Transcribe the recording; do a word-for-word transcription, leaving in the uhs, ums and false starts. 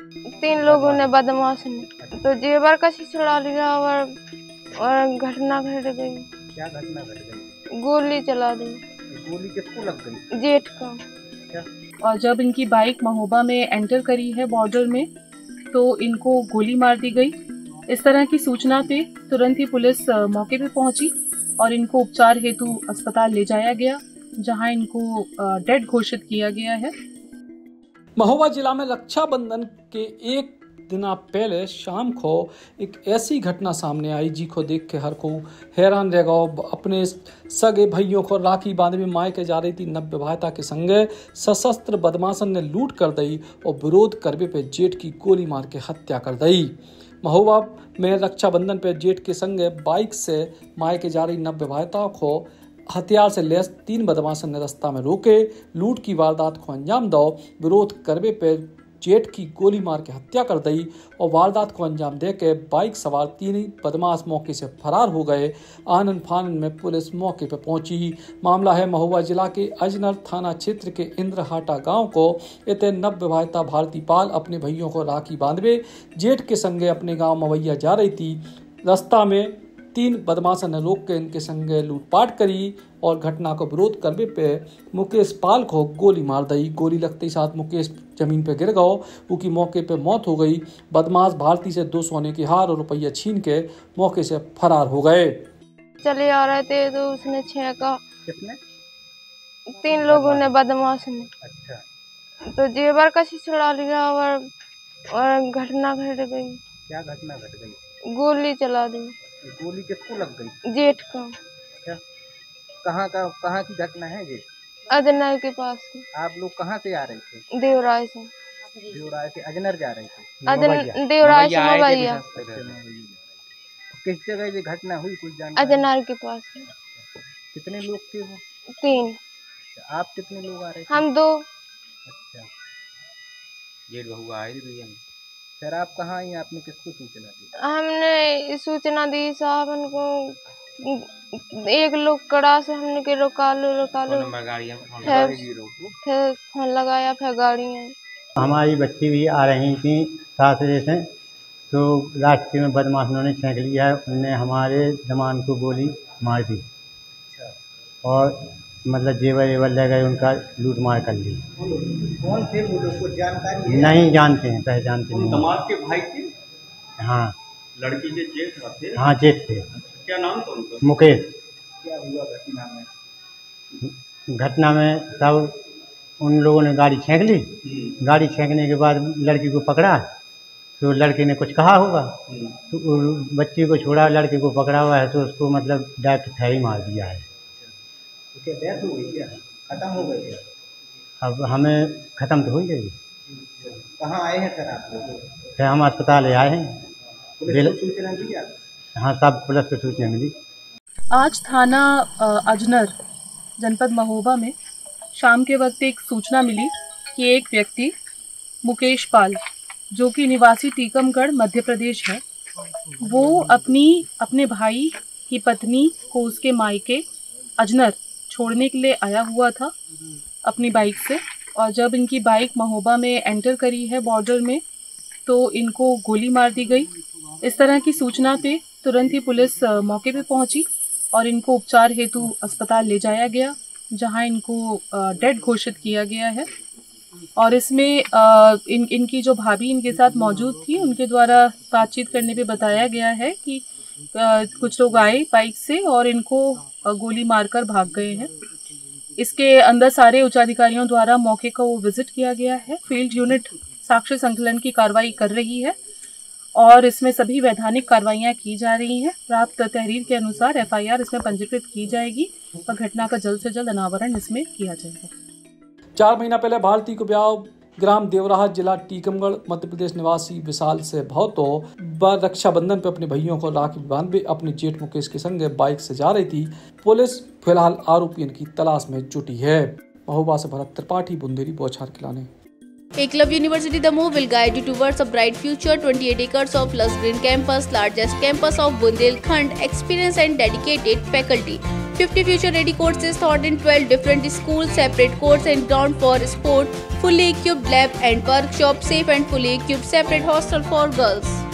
तीन लोगों ने बदमाश ने तो जेवर का छिछड़ा लिया और और घटना घट गई। क्या घटना घट गई? गोली चला दी। गोली किसको लग गई? जेठ का। क्या? और जब इनकी बाइक महोबा में एंटर करी है बॉर्डर में तो इनको गोली मार दी गई। इस तरह की सूचना पे तुरंत ही पुलिस मौके पे पहुंची और इनको उपचार हेतु अस्पताल ले जाया गया, जहां इनको डेड घोषित किया गया है। महोबा जिला में रक्षाबंधन के एक दिन पहले शाम को एक ऐसी घटना सामने आई जिसको देख के हर को हैरान रह गया। अपने सगे भाइयों को राखी बांधे में मायके जा रही थी नवविवाहिता के संगे सशस्त्र बदमाशन ने लूट कर दी और विरोध करने पे जेठ की गोली मार के हत्या कर दी। महोबा में रक्षाबंधन पे जेठ के संगे बाइक से मायके जा रही नवविवाहिता को हथियार से लैस तीन बदमाशों ने रास्ता में रोके, लूट की वारदात को अंजाम दो, विरोध करने पे जेठ की गोली मार के हत्या कर दी और वारदात को अंजाम देके बाइक सवार तीन ही बदमाश मौके से फरार हो गए। आनन फानन में पुलिस मौके पर पहुंची। मामला है महोबा जिला के अजनर थाना क्षेत्र के इंद्रहाटा गांव को। इतने नवविवाहिता भारती पाल अपने भाइयों को राखी बांधवे जेठ के संगे अपने गाँव मवैया जा रही थी। रास्ता में तीन बदमाशों ने रोक के इनके संगे लूटपाट करी और घटना को विरोध करने पे मुकेश पाल को गोली मार दी। गोली लगते ही साथ मुकेश जमीन पे गिर गया, उसकी मौके पे मौत हो गई। बदमाश भारती से दो सोने की हार और रुपया छीन के मौके से फरार हो गए। चले आ रहे थे तो उसने छेका। कितने? तीन लोगों ने बदमाश ने। अच्छा। तो जेवर का छिछड़ा लिया और और घटना घट गई। क्या घटना घट गई? गोली चला दी। गोली किसको लग गई? जेठ का। क्या? कहाँ का कहाँ की घटना है ये? अजनर के पास। आप लोग कहाँ से आ रहे थे? देवराय से। देवराय से अजनर जा रहे थे? अजन देवराय से मवैया। किस जगह ये घटना हुई कुछ जानकारी? अजनर के पास। कितने लोग थे वो? तीन। आप कितने लोग आ रहे थे? हम दो। अच्छा। जेठ बहू आए थे भैया। फिर आप कहाँ आई? आपने किसको सूचना दी? हमने सूचना दी साहब उनको, एक लोग कड़ा से हमने के रोका लो रोका लो फिर फिर फोन लगाया, फिर गाड़ियाँ। हमारी बच्ची भी आ रही थी सासरे से, तो रास्ते में बदमाशों ने छेक लिया है। उनने हमारे जमान को गोली मार दी और मतलब जेवर वेवर ले गए, उनका लूट मार कर ली। कौन थे वो लोग? कुछ जानकारी है? नहीं जानते हैं, पहचानते नहीं। दामाद के भाई थे? हाँ। लड़की के जेठ थे? हाँ जेठ थे। क्या नाम था उनका? मुकेश। क्या हुआ घटना में? घटना में सब उन लोगों ने गाड़ी छेक ली। गाड़ी छेकने के बाद लड़की को पकड़ा तो लड़के ने कुछ कहा होगा तो बच्ची को छोड़ा, लड़के को पकड़ा हुआ है तो उसको मतलब डायरेक्ट फैरी मार दिया है। तो क्या डेथ हो गई? क्या खत्म हो गई है? अब हमें ख़त्म तो हो गई। कहाँ आए हैं सर आप लोग? फिर हम अस्पताल आए हैं। पुलिस को सूचना दी आप? हाँ, सब पुलिस को सूचना मिली। आज थाना अजनर जनपद महोबा में शाम के वक्त एक सूचना मिली कि एक व्यक्ति मुकेश पाल, जो कि निवासी टीकमगढ़ मध्य प्रदेश है, वो अपनी अपने भाई की पत्नी को उसके मायके अजनर छोड़ने के लिए आया हुआ था अपनी बाइक से। और जब इनकी बाइक महोबा में एंटर करी है बॉर्डर में तो इनको गोली मार दी गई। इस तरह की सूचना पे तुरंत ही पुलिस मौके पे पहुंची और इनको उपचार हेतु अस्पताल ले जाया गया, जहां इनको डेड घोषित किया गया है। और इसमें इन इनकी जो भाभी इनके साथ मौजूद थी, उनके द्वारा बातचीत करने पे बताया गया है कि कुछ लोग आए बाइक से और इनको गोली मारकर भाग गए हैं। इसके अंदर सारे उच्चाधिकारियों द्वारा मौके को विजिट किया गया है। फील्ड यूनिट साक्ष्य संकलन की कार्रवाई कर रही है और इसमें सभी वैधानिक कार्रवाइयां की जा रही हैं। प्राप्त तहरीर के अनुसार एफआईआर इसमें पंजीकृत की जाएगी और घटना का जल्द से जल्द अनावरण इसमें किया जाएगा। चार महीना पहले भारती को ब्याह ग्राम देवराहा जिला टीकमगढ़ मध्य प्रदेश निवासी विशाल से भौतो रक्षाबंधन पे अपने भाइयों को राखी बांधे अपने जेठ मुकेश के संग बाइक से जा रही थी। पुलिस फिलहाल आरोपियों की तलाश में जुटी है। महोबा से भरत त्रिपाठी, बुंदेली बौछार खिलाने। Eklavya University Damoh will guide you towards a bright future. twenty-eight acres of lush green campus, largest campus of Bundelkhand, experienced and dedicated faculty. fifty future-ready courses taught in twelve different schools, separate courts and ground for sport, fully equipped lab and workshop, safe and fully equipped separate hostel for girls.